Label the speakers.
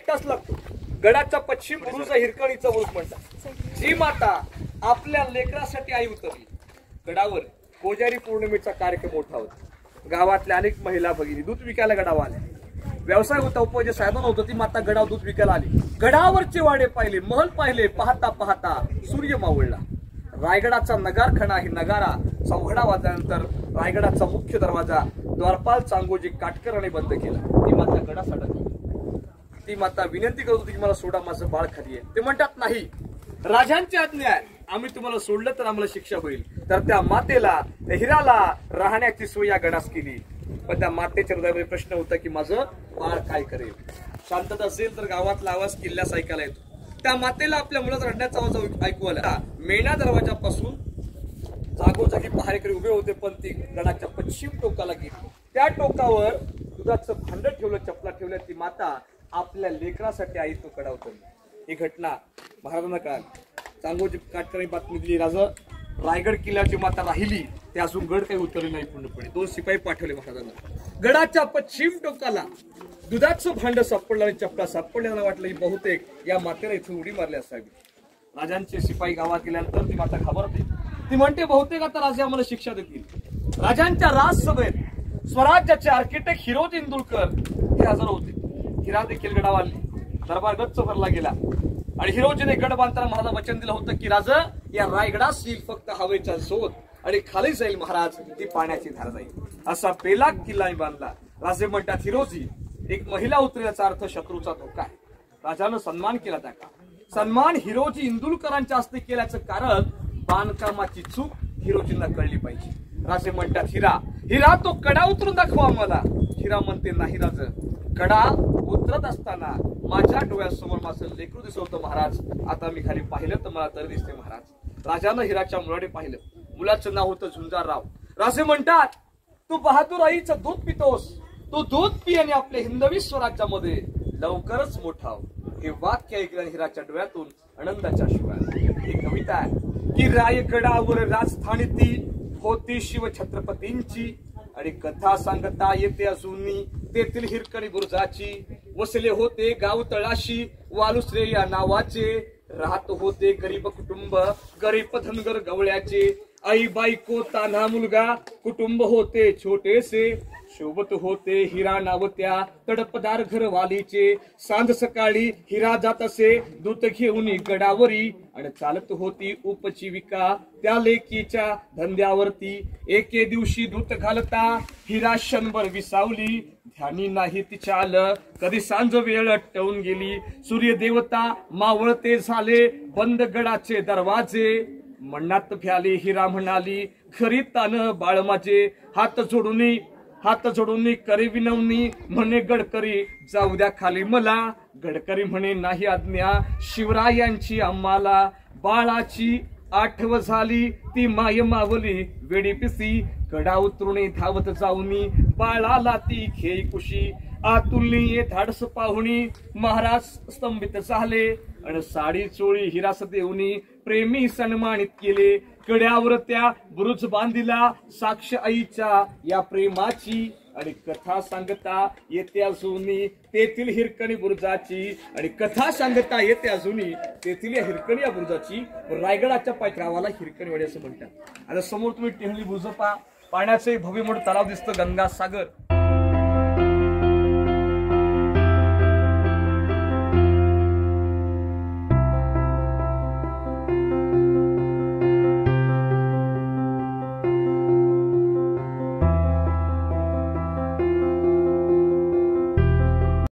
Speaker 1: तास लागतो. गडाच्या पश्चिम बुरुज हिरकणीचा बुरुज म्हणतात. जी माता आपल्या लेकरासाठी आई उतरली गडावर, कोजारी पौर्णिमेचा कार्यक्रम मोठा होता. गावातल्या अनेक महिला भगिनी दूध विकायला गडावर आल्या. व्यवसाय होता, उपजे साधन होतं. ती माता गडावर दूध विकायला आली. गडावरचे वाडे पाहिले, महल पाहिले. पाहता पाहता सूर्य मावळला. रायगडाचा नगारखणा ही नगारा चौघडा वाजल्यानंतर रायगडाचा मुख्य दरवाजा द्वारपाल चांगोजी काटकराने बंद केला. ती माता गडास अडकली. ती माता विनंती करत होती की मला सोडा, माझं बाळ खाली आहे. ते म्हणतात नाही, राजांची आज्ञा आहे, आम्ही तुम्हाला सोडलं तर आम्हाला शिक्षा होईल. तर त्या मातेला, त्या हिराला राहण्याची सोय या गडास केली. पण त्या मातेच्या हृदयामध्ये प्रश्न होता की माझं बाळ काय करेल. शांतता असेल तर गावातला आवाज किल्ल्यास ऐकायला येतो. त्या मातेला आपल्या मुलाचा रडण्याचा आवाज ऐकू आला. मेणा दरवाजापासून जागोजागी पहारेकरी उभे होते. पण ती गडाच्या पश्चिम टोकाला गेली. त्या टोकावर दुधाचं भांड ठेवलं, चपला ठेवल्या. ती माता आपल्या लेकरासाठी आई तो कडा उतरली. ही घटना महाराजांना कळाली. चांगोजी काटकरांनी बातमी दिली, राजा रायगड किल्ल्याची माता राहिली, ते अजून गड काही उतरले नाही पूर्णपणे. 2 शिपाई पाठवले महाराजांना. गडाच्या पश्चिम टोकाला दुधाचं भांड सापडलं आणि चपला सापडल्यानं वाटलं की बहुतेक या मातेला इथून उडी मारली असावी. राजांचे शिपाई गावात गेल्यानंतर ती माता घाबरते. ती म्हणते बहुतेक आता राजे आम्हाला शिक्षा देतील. राजांच्या राजसभेत स्वराज्याचे आर्किटेक्ट हिरोजी इंदुलकर हे हजर होते. हिरा देखील गडावर आली. दरबार गच्च भरला गेला आणि हिरोजीने गड बांधताना महाराज वचन दिलं होतं की राजा या रायगडास येईल फक्त हवेचा शोध आणि खाली जाईल महाराज ती पाण्याची धार जाईल. असा पेलाग किल्ला बांधला. राजे म्हणतात हिरोजी एक महिला उतरल्याचा अर्थ शत्रूचा धोका आहे. राजानं सन्मान केला. त्याचा सन्मान हिरोजी इंदुलकरांच्या हस्ते केल्याचं कारण बांधकामाची चूक हिरोजींना कळली पाहिजे. राजे म्हणतात हिरा, हिरा तो कडा उतरून दाखवा आम्हाला. हिरा म्हणते नाही राज, कडा उतरत असताना माझ्या डोळ्यासमोर माझं लेकरू दिसत होतं महाराज. आता मी खाली पाहिलं तर मला तर दिसते महाराज. राजानं हिराच्या मुलाने पाहिलं. मुलाचं नाव होतं झुंजारराव. राजे म्हणतात तू बहादूर आईचं दूध पितोस, तू दूध पी आणि आपल्या हिंदवी स्वराज्यामध्ये लवकरच मोठा हो. हे वाक्य ऐकलं हिराच्या डोळ्यातून आनंदाच्या शिवाय. ही कविता आहे की रायगडावर राजधानी ती होती शिव छत्रपतींची आणि कथा सांगता येते अजूनही तेथील हिरकणी बुरुजाची. वसले होते गाव तळाशी वालुसरे या नावाचे. राहत होते गरीब कुटुंब गरीब धनगर गवळ्याचे. आई बायको तान्हा मुलगा कुटुंब होते छोटेसे. सोबत होते हिरा नावत्या तडपदार घरवालीचे. सांज सकाळी हिरा जात असे दूत घेऊन गडावरी आणि चालत होती उपजीविका त्या लेकीच्या धंद्यावरती. एके दिवशी दूत घालता हिरा क्षणभर विसावली. ध्यानी नाही ती चाल कधी सांज वेळ टवून गेली. सूर्य देवता मावळते झाले बंद गडाचे दरवाजे. मनात भ्याली हिरा म्हणाली घरी तान बाळ माझे. हात जोडून करी विनवणी म्हणे गडकरी जाऊ द्या खाली मला. गडकरी म्हणे नाही आज्ञा शिवरायांची आम्हाला. बाळाची आठव झाली ती माय मावली वेडी पिसी. गडा उतरून धावत जाऊनी बाळाला ती खेई कुशी. आतुलनीये धाडस पाहुणी महाराज स्तंभित झाले आणि साडी चोळी हिरास देऊनी प्रेमी सन्मानित केले. कड्यावर त्या बुरुज बांधिला साक्ष आईच्या या प्रेमाची आणि कथा सांगता येते अजूनी तेथील हिरकणी बुरुजाची. आणि कथा सांगता येते अजूनी तेथील या हिरकणी या बुरुजाची. रायगडाच्या पायथ्यावाला हिरकणी वाडी असं म्हणतात. आता समोर तुम्ही टेहली बुरुज पहा. पाण्याचे भव्य मोठं तलाव दिसतं गंगा सागर.